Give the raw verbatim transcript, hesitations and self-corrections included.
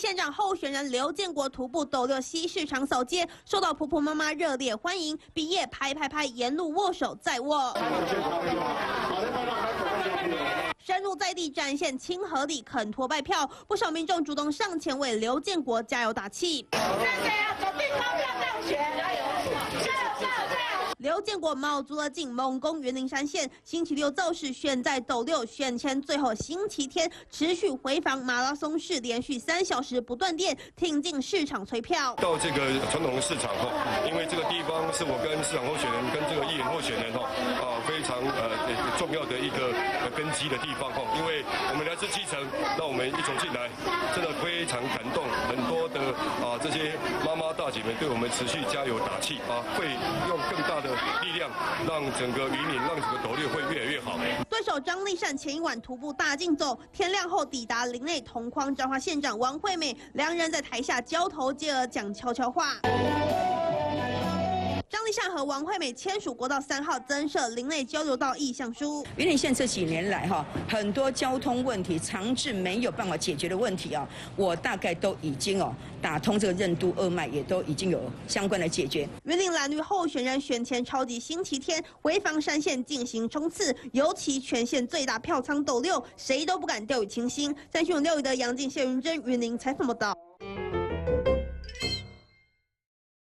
县长候选人刘建国徒步斗六西市场扫街，受到婆婆妈妈热烈欢迎，毕业拍拍拍，沿路握手再握。深入在地展现亲和力，肯托拜票，不少民众主动上前为刘建国加油打气。刘建国卯足了劲猛攻云林山线，星期六造势选在斗六，选前最后星期天持续回访马拉松式，连续三小时不断电，挺进市场催票。 到这个传统的市场哈，因为这个地方是我跟市场候选人跟这个议员候选人哈啊非常呃重要的一个根基的地方哈，因为我们来自基层，那我们一走进来，真的非常感动，很多的啊这些妈妈大姐们对我们持续加油打气啊，会用更大的力量，让整个云林，让整个斗六会越来越好。 对手张丽善前一晚徒步大竞走，天亮后抵达林内同框彰化县长王惠美，两人在台下交头接耳讲悄悄话。张丽善和王惠美签署国道三号增设林内交流道意向书。 云林县这几年来哈，很多交通问题长治没有办法解决的问题啊，我大概都已经哦打通这个任督二脉，也都已经有相关的解决。 云林蓝绿候选人选前超级星期天回访山线进行冲刺，尤其全县最大票仓斗六，谁都不敢掉以轻心。三新闻六一的杨静、谢云珍，云林采访报道。